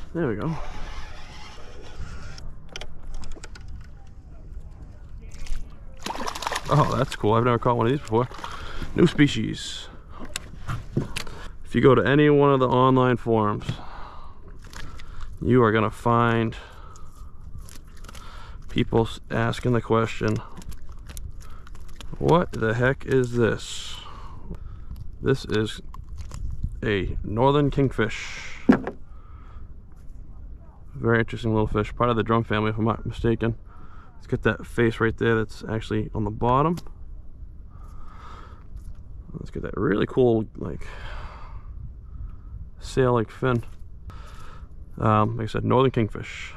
There we go. Oh, that's cool. I've never caught one of these before. New species. If you go to any one of the online forums, you are gonna find people asking the question, what the heck is this? This is a northern kingfish. Very interesting little fish, part of the drum family if I'm not mistaken. Let's get that face right there that's actually on the bottom. Let's get that really cool, like, sail-like fin. Like I said, northern kingfish.